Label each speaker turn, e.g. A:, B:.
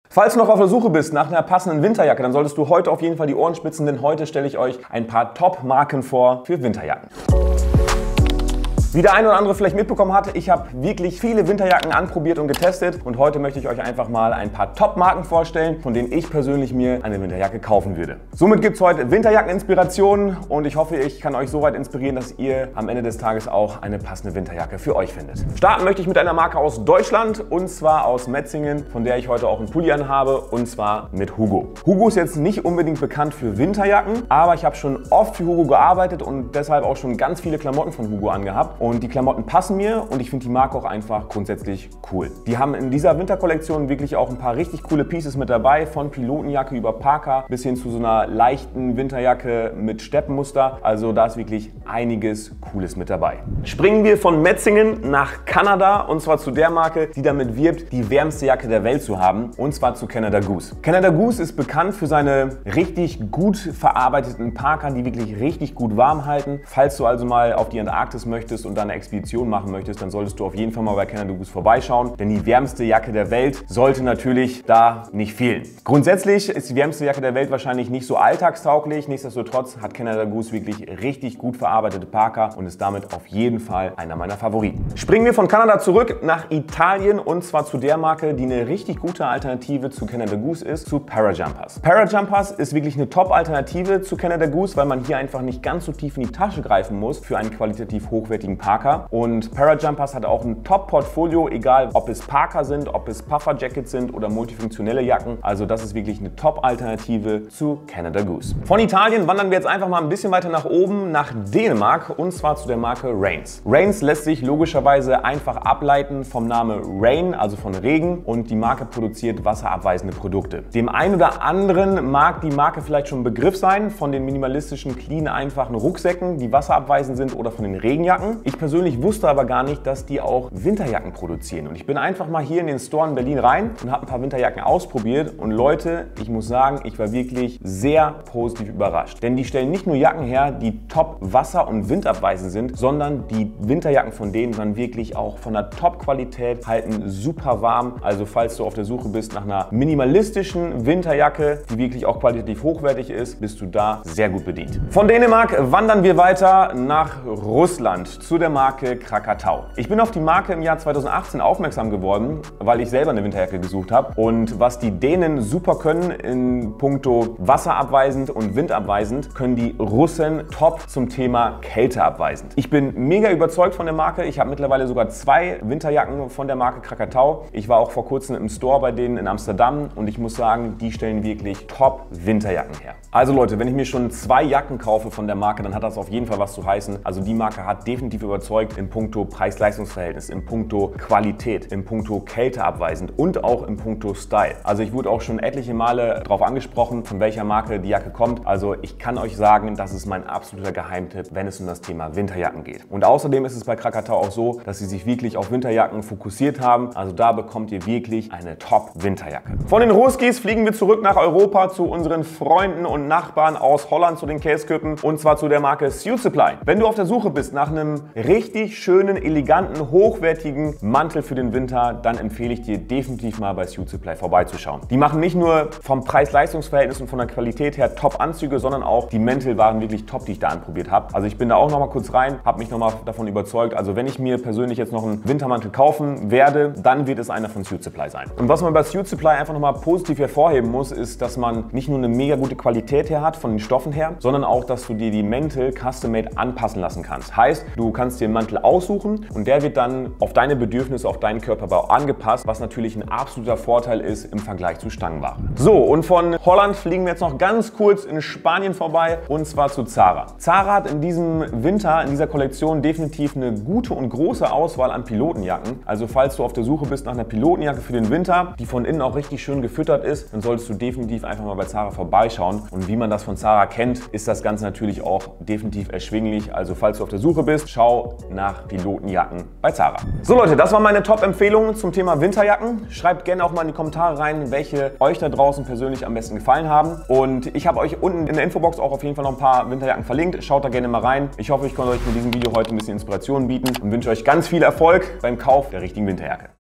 A: Falls du noch auf der Suche bist nach einer passenden Winterjacke, dann solltest du heute auf jeden Fall die Ohren spitzen, denn heute stelle ich euch ein paar Top-Marken vor für Winterjacken. Wie der eine oder andere vielleicht mitbekommen hat, ich habe wirklich viele Winterjacken anprobiert und getestet und heute möchte ich euch einfach mal ein paar Top-Marken vorstellen, von denen ich persönlich mir eine Winterjacke kaufen würde. Somit gibt es heute Winterjacken-Inspirationen und ich hoffe, ich kann euch so weit inspirieren, dass ihr am Ende des Tages auch eine passende Winterjacke für euch findet. Starten möchte ich mit einer Marke aus Deutschland und zwar aus Metzingen, von der ich heute auch einen Pulli anhabe und zwar mit Hugo. Hugo ist jetzt nicht unbedingt bekannt für Winterjacken, aber ich habe schon oft für Hugo gearbeitet und deshalb auch schon ganz viele Klamotten von Hugo angehabt. Und die Klamotten passen mir und ich finde die Marke auch einfach grundsätzlich cool. Die haben in dieser Winterkollektion wirklich auch ein paar richtig coole Pieces mit dabei, von Pilotenjacke über Parker bis hin zu so einer leichten Winterjacke mit Steppenmuster. Also da ist wirklich einiges Cooles mit dabei. Springen wir von Metzingen nach Kanada und zwar zu der Marke, die damit wirbt, die wärmste Jacke der Welt zu haben und zwar zu Canada Goose. Canada Goose ist bekannt für seine richtig gut verarbeiteten Parker, die wirklich richtig gut warm halten. Falls du also mal auf die Antarktis möchtest und dann eine Expedition machen möchtest, dann solltest du auf jeden Fall mal bei Canada Goose vorbeischauen, denn die wärmste Jacke der Welt sollte natürlich da nicht fehlen. Grundsätzlich ist die wärmste Jacke der Welt wahrscheinlich nicht so alltagstauglich, nichtsdestotrotz hat Canada Goose wirklich richtig gut verarbeitete Parker und ist damit auf jeden Fall einer meiner Favoriten. Springen wir von Kanada zurück nach Italien und zwar zu der Marke, die eine richtig gute Alternative zu Canada Goose ist, zu Parajumpers. Parajumpers ist wirklich eine Top-Alternative zu Canada Goose, weil man hier einfach nicht ganz so tief in die Tasche greifen muss für einen qualitativ hochwertigen Parker. Und Parajumpers hat auch ein Top-Portfolio, egal ob es Parker sind, ob es Puffer-Jackets sind oder multifunktionelle Jacken. Also das ist wirklich eine Top-Alternative zu Canada Goose. Von Italien wandern wir jetzt einfach mal ein bisschen weiter nach oben, nach Dänemark und zwar zu der Marke Rains. Rains lässt sich logischerweise einfach ableiten vom Namen Rain, also von Regen, und die Marke produziert wasserabweisende Produkte. Dem einen oder anderen mag die Marke vielleicht schon ein Begriff sein, von den minimalistischen, clean, einfachen Rucksäcken, die wasserabweisend sind oder von den Regenjacken. Ich persönlich wusste aber gar nicht, dass die auch Winterjacken produzieren. Und ich bin einfach mal hier in den Store in Berlin rein und habe ein paar Winterjacken ausprobiert. Und Leute, ich muss sagen, ich war wirklich sehr positiv überrascht. Denn die stellen nicht nur Jacken her, die top wasser- und windabweisend sind, sondern die Winterjacken von denen waren wirklich auch von der Top-Qualität, halten super warm. Also falls du auf der Suche bist nach einer minimalistischen Winterjacke, die wirklich auch qualitativ hochwertig ist, bist du da sehr gut bedient. Von Dänemark wandern wir weiter nach Russland zu der Marke Krakatau. Ich bin auf die Marke im Jahr 2018 aufmerksam geworden, weil ich selber eine Winterjacke gesucht habe. Und was die Dänen super können in puncto wasserabweisend und windabweisend, können die Russen top zum Thema kälteabweisend. Ich bin mega überzeugt von der Marke. Ich habe mittlerweile sogar 2 Winterjacken von der Marke Krakatau. Ich war auch vor kurzem im Store bei denen in Amsterdam und ich muss sagen, die stellen wirklich top Winterjacken her. Also Leute, wenn ich mir schon 2 Jacken kaufe von der Marke, dann hat das auf jeden Fall was zu heißen. Also die Marke hat definitiv überzeugt in puncto Preis-Leistungs-Verhältnis, in puncto Qualität, in puncto kälteabweisend und auch in puncto Style. Also ich wurde auch schon etliche Male darauf angesprochen, von welcher Marke die Jacke kommt. Also ich kann euch sagen, das ist mein absoluter Geheimtipp, wenn es um das Thema Winterjacken geht. Und außerdem ist es bei Krakatau auch so, dass sie sich wirklich auf Winterjacken fokussiert haben. Also da bekommt ihr wirklich eine Top-Winterjacke. Von den Ruskis fliegen wir zurück nach Europa zu unseren Freunden und Nachbarn aus Holland, zu den Käseköppen und zwar zu der Marke Suit Supply. Wenn du auf der Suche bist nach einem richtig schönen, eleganten, hochwertigen Mantel für den Winter, dann empfehle ich dir definitiv mal bei Suit Supply vorbeizuschauen. Die machen nicht nur vom Preis-Leistungs-Verhältnis und von der Qualität her Top-Anzüge, sondern auch die Mäntel waren wirklich top, die ich da anprobiert habe. Also ich bin da auch noch mal kurz rein, habe mich noch mal davon überzeugt. Also wenn ich mir persönlich jetzt noch einen Wintermantel kaufen werde, dann wird es einer von Suit Supply sein. Und was man bei Suit Supply einfach noch mal positiv hervorheben muss, ist, dass man nicht nur eine mega gute Qualität her hat, von den Stoffen her, sondern auch, dass du dir die Mäntel custom-made anpassen lassen kannst. Heißt, du kannst dir einen Mantel aussuchen und der wird dann auf deine Bedürfnisse, auf deinen Körperbau angepasst, was natürlich ein absoluter Vorteil ist im Vergleich zu Stangenware. So, und von Holland fliegen wir jetzt noch ganz kurz in Spanien vorbei und zwar zu Zara. Zara hat in diesem Winter, in dieser Kollektion definitiv eine gute und große Auswahl an Pilotenjacken. Also falls du auf der Suche bist nach einer Pilotenjacke für den Winter, die von innen auch richtig schön gefüttert ist, dann solltest du definitiv einfach mal bei Zara vorbeischauen. Und wie man das von Zara kennt, ist das Ganze natürlich auch definitiv erschwinglich. Also falls du auf der Suche bist, schau nach Pilotenjacken bei Zara. So Leute, das waren meine Top-Empfehlungen zum Thema Winterjacken. Schreibt gerne auch mal in die Kommentare rein, welche euch da draußen persönlich am besten gefallen haben. Und ich habe euch unten in der Infobox auch auf jeden Fall noch ein paar Winterjacken verlinkt. Schaut da gerne mal rein. Ich hoffe, ich konnte euch mit diesem Video heute ein bisschen Inspiration bieten und wünsche euch ganz viel Erfolg beim Kauf der richtigen Winterjacke.